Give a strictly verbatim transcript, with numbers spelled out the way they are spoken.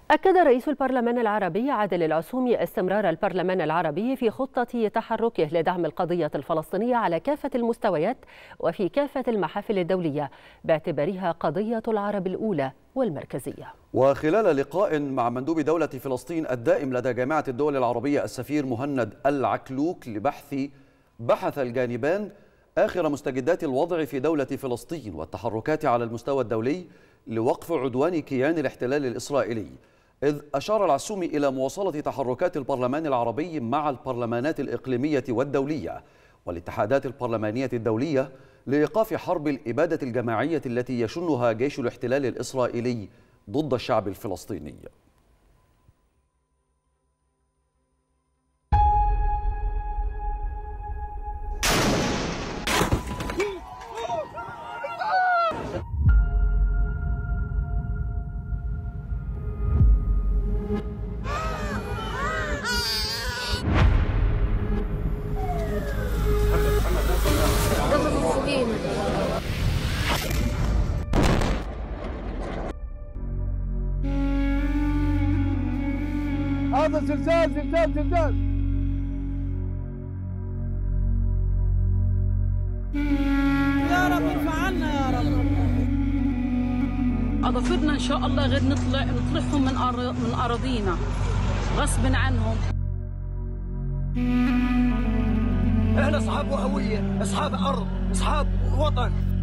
أكد رئيس البرلمان العربي عادل العسومي استمرار البرلمان العربي في خطة تحركه لدعم القضية الفلسطينية على كافة المستويات وفي كافة المحافل الدولية باعتبارها قضية العرب الأولى والمركزية. وخلال لقاء مع مندوب دولة فلسطين الدائم لدى جامعة الدول العربية السفير مهند العكلوك لبحث بحث الجانبان آخر مستجدات الوضع في دولة فلسطين والتحركات على المستوى الدولي لوقف عدوان كيان الاحتلال الإسرائيلي، إذ أشار العسومي إلى مواصلة تحركات البرلمان العربي مع البرلمانات الإقليمية والدولية والاتحادات البرلمانية الدولية لإيقاف حرب الإبادة الجماعية التي يشنها جيش الاحتلال الإسرائيلي ضد الشعب الفلسطيني. هذا زلزال زلزال زلزال. يا رب ارفع عنا يا رب. اظافرنا ان شاء الله غير نطلع نطلعهم من من اراضينا غصب عنهم. احنا اصحاب هويه، اصحاب ارض، اصحاب وطن.